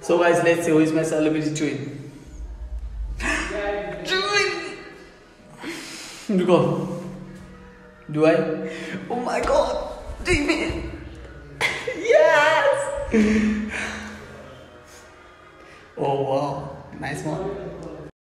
So guys, let's see who is my celebrity twin. Jimin! Go. Do I? Oh my god! Jimin! Yes! Oh wow, nice one.